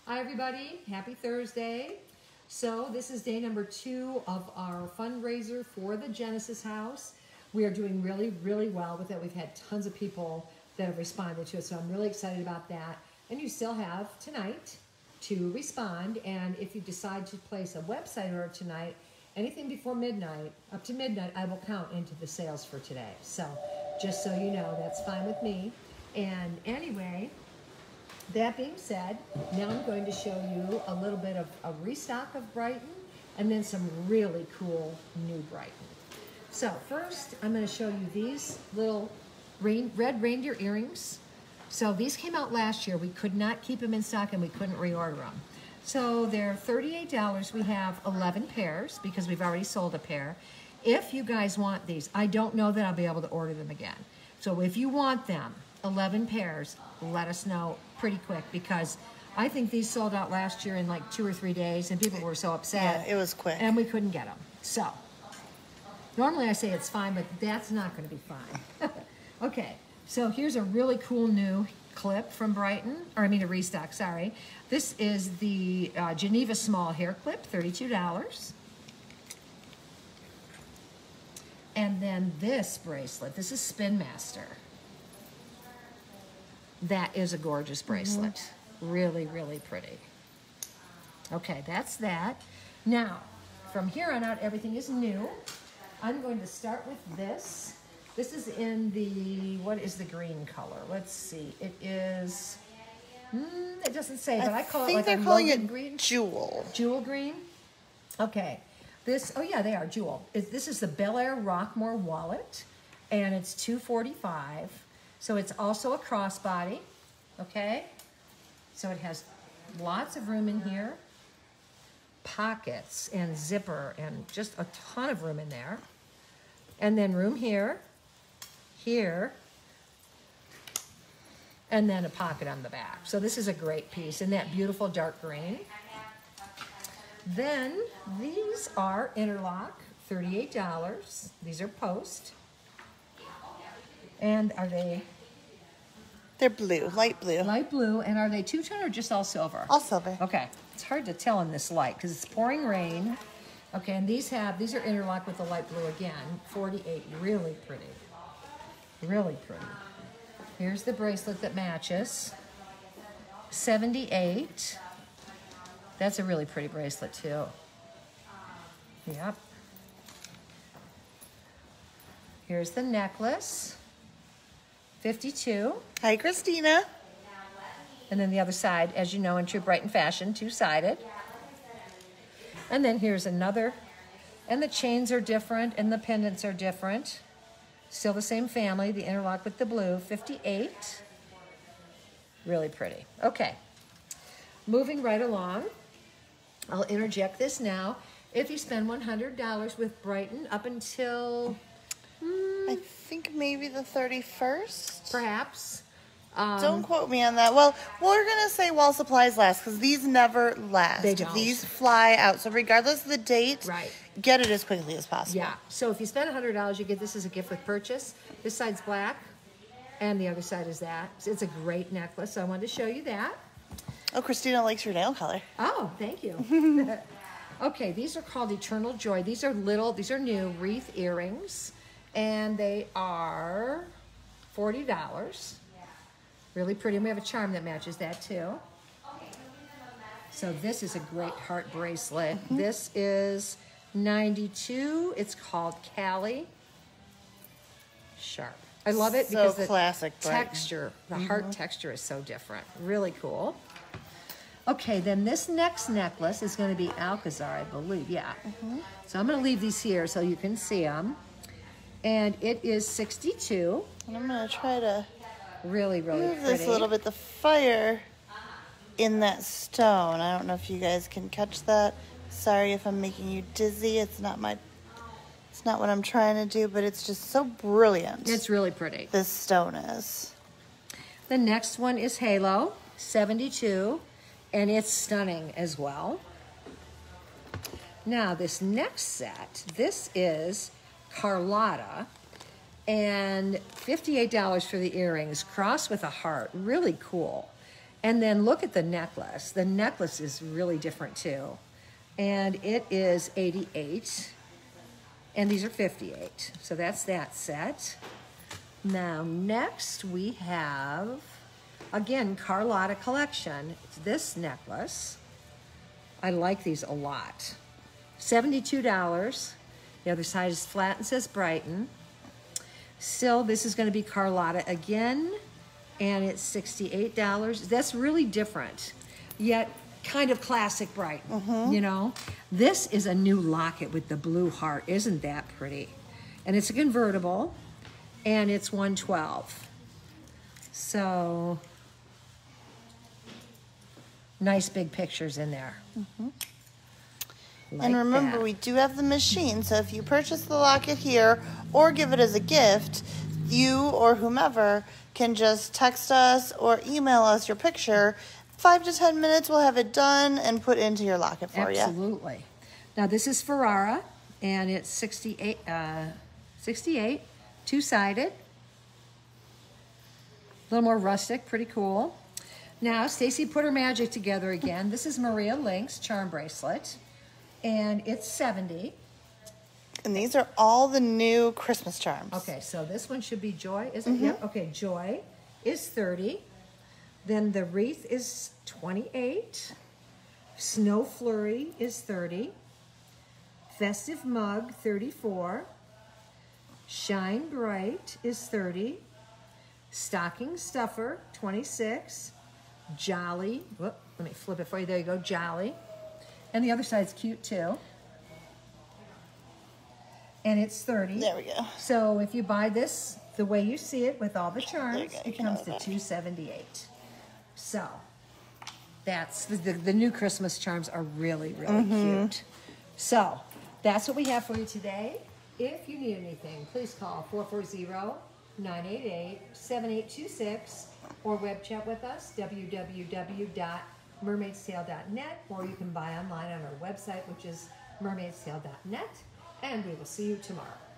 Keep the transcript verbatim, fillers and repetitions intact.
Hi everybody, happy Thursday. So this is day number two of our fundraiser for the Genesis House. We are doing really, really well with it. We've had tons of people that have responded to it, so I'm really excited about that. And you still have tonight to respond, and if you decide to place a website order tonight, anything before midnight, up to midnight, I will count into the sales for today. So just so you know, that's fine with me. And anyway, that being said, now I'm going to show you a little bit of a restock of Brighton and then some really cool new Brighton. So first, I'm going to show you these little rain, red reindeer earrings. So these came out last year. We could not keep them in stock and we couldn't reorder them. So they're thirty-eight dollars. We have eleven pairs because we've already sold a pair. If you guys want these, I don't know that I'll be able to order them again. So if you want them, eleven pairs, let us know pretty quick because I think these sold out last year in like two or three days and people were so upset. Yeah, it was quick. And we couldn't get them. So normally I say it's fine, but that's not going to be fine. Okay, so here's a really cool new clip from Brighton, or I mean a restock, sorry. This is the uh, Geneva small hair clip, thirty-two dollars. And then this bracelet, this is Spin Master. That is a gorgeous bracelet. Mm-hmm. Really, really pretty. Okay, that's that. Now, from here on out, everything is new. I'm going to start with this. This is in the, what is the green color? Let's see. It is, mm, it doesn't say, but I, I call it like a Logan green. Jewel. Jewel green? Okay. This, oh yeah, they are jewel. This is the Bel Air Rockmore wallet, and it's two forty-five. So it's also a crossbody, okay? So it has lots of room in here, pockets and zipper and just a ton of room in there. And then room here, here, and then a pocket on the back. So this is a great piece in that beautiful dark green. Then these are interlock, thirty-eight dollars. These are post. And are they? They're blue, light blue. Light blue. And are they two-tone or just all silver? All silver. Okay. It's hard to tell in this light because it's pouring rain. Okay, and these have, these are interlocked with the light blue again. forty-eight, really pretty. Really pretty. Here's the bracelet that matches. seventy-eight. That's a really pretty bracelet too. Yep. Here's the necklace. fifty-two. Hi, Christina. And then the other side, as you know, in true Brighton fashion, two-sided. And then here's another. And the chains are different and the pendants are different. Still the same family, the interlock with the blue, fifty-eight. Really pretty. Okay. Moving right along. I'll interject this now. If you spend one hundred dollars with Brighton up until... Hmm, I think maybe the thirty-first? Perhaps. Um, don't quote me on that. Well, we're going to say while supplies last because these never last. They don't. These fly out. So regardless of the date, right. Get it as quickly as possible. Yeah. So if you spend one hundred dollars, you get this as a gift with purchase. This side's black, and the other side is that. So it's a great necklace, so I wanted to show you that. Oh, Christina likes your nail color. Oh, thank you. Okay, these are called Eternal Joy. These are little, these are new wreath earrings, and they are forty dollars. Really pretty, and we have a charm that matches that too. So this is a great heart bracelet. Mm-hmm. This is ninety-two. It's called Cali. Sharp. I love it because so classic, the texture, the mm-hmm. heart texture is so different. Really cool. Okay, then this next necklace is going to be Alcazar, I believe. Yeah. Mm-hmm. So I'm going to leave these here so you can see them. And it is sixty-two. And I'm going to try to really, really move pretty. this a little bit. The fire in that stone. I don't know if you guys can catch that. Sorry if I'm making you dizzy. It's not my... It's not what I'm trying to do, but it's just so brilliant. It's really pretty. This stone is. The next one is Halo, seventy-two, and it's stunning as well. Now, this next set, this is Carlotta, and fifty-eight dollars for the earrings, crossed with a heart. Really cool. And then look at the necklace. The necklace is really different too. And it is eighty-eight. And these are fifty-eight. So that's that set. Now next we have, again, Carlotta collection. It's this necklace. I like these a lot. seventy-two dollars. The other side is flat and says Brighton. Still, this is going to be Carlotta again, and it's sixty-eight dollars. That's really different, yet kind of classic Brighton, mm-hmm. you know? This is a new locket with the blue heart. Isn't that pretty? And it's a convertible, and it's one twelve. So, nice big pictures in there. Mm-hmm. Like and remember, that. we do have the machine, so if you purchase the locket here or give it as a gift, you or whomever can just text us or email us your picture. Five to ten minutes, we'll have it done and put into your locket for Absolutely. you. Absolutely. Now, this is Ferrara, and it's sixty-eight, uh, sixty-eight, two-sided. A little more rustic, pretty cool. Now, Stacy put her magic together again. This is Maria Link's charm bracelet. And it's seventy. And these are all the new Christmas charms. Okay, so this one should be Joy, is it? Mm-hmm. Yep, okay, Joy is thirty. Then the wreath is twenty-eight. Snow Flurry is thirty. Festive Mug, thirty-four. Shine Bright is thirty. Stocking Stuffer, twenty-six. Jolly, whoop, let me flip it for you. There you go, Jolly. And the other side's cute too. And it's thirty. There we go. So if you buy this the way you see it with all the charms, There you go. You it can comes have to that. two seventy-eight. So that's the, the, the new Christmas charms are really, really Mm-hmm. cute. So that's what we have for you today. If you need anything, please call four four zero, nine eight eight, seven eight two six or web chat with us, w w w dot mermaid's tale dot net, or you can buy online on our website, which is mermaid's tale dot net, and we will see you tomorrow.